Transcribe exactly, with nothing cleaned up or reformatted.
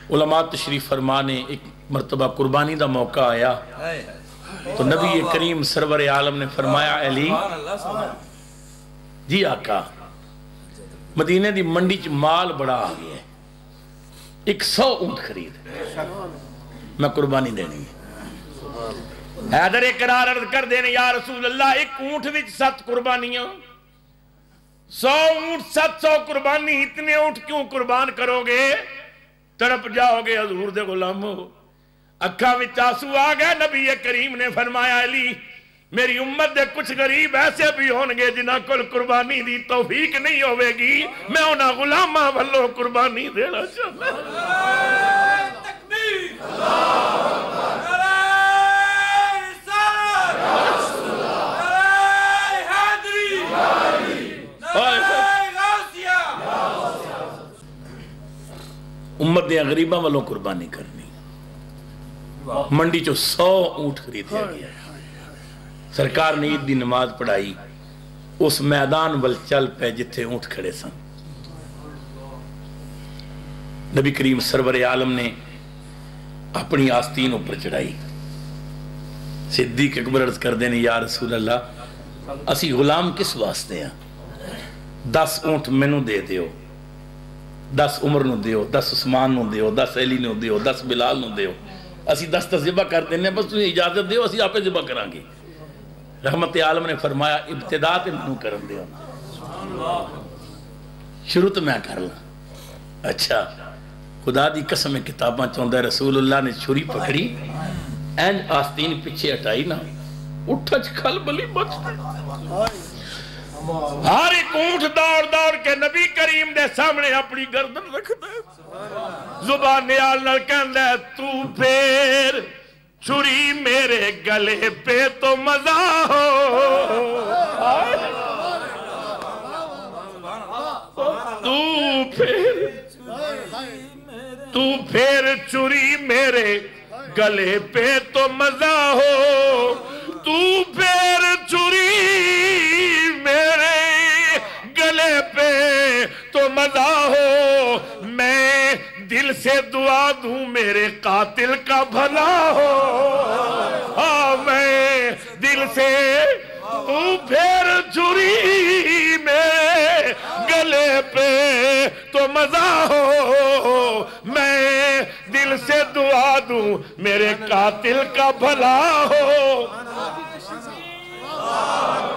علماء تشریف فرمانے ایک مرتبہ قربانی دا موقع آیا تو نبی کریم سرور عالم نے فرمایا علی جی آقا مدینے دی منڈی چ مال بڑا آ گیا ہے ایک سو اونٹ خرید میں قربانی دینی ہے حیدر اقرار عرض کر دینے یا رسول اللہ ایک اونٹ وچ ست قربانیاں سو اونٹ ست سو قربانی اتنے اونٹ کیوں قربان کرو گے تڑپ جاؤ گے حضور دے غلامو اکھا وچ آنسو آ گئے نبی کریم نے فرمایا علی میری امت دے کچھ غریب ایسے بھی ہون گے جنہاں کل قربانی دی توفیق نہیں ہوئے گی میں انہاں غلامہ والو قربانی دینا چاہتا ہوں تکبیر امت دے غریباں والوں قربانی کرنی منڈی چو سو اونٹ خریدیا گیا سرکار نے عید دی نماز پڑھائی اس میدان ول چل پہ جتھے اونٹ کھڑے سن نبی کریم سرور عالم نے اپنی آستین اوپر چڑھائی صدیق اکبر عرض کر دینے یا رسول اللہ اسی غلام کس واسطے ہیں دس اونٹ مینوں دے دیو دس عمر نو دیو دس عثمان نو دیو دس علی نو دیو دس بلال نو دیو اسی دس تا ذبح کر دینے بس تمہیں اجازت دیو اسی آپے ذبح کران گے رحمت عالم نے فرمایا ابتدا تے منو کرن دیو شروع تو میں کر لوں اچھا خدا دی قسم کتاباں چوندہ رسول اللہ نے چھری پکڑی این آستین پیچھے ہٹائی نا اٹھچ کھل بلی بچتے ہر ایک اونٹ دوڑ دوڑ کے نبی کریم دے سامنے اپنی گردن رکھ دے زبان نیال نال کہندہ تو پھر چھری میرے گلے پہ تو مزہ ہو تو پھر تو پھر چھری میرے گلے پہ تو مزہ ہو تو پھر چھری میرے گلے پہ تو مزہ ہو میں دل سے دعا دوں میرے قاتل کا بھلا ہو ہاں میں دل سے تو پھر چھری میرے گلے پہ تو مزہ ہو میں دل سے دعا دوں میرے قاتل کا بھلا ہو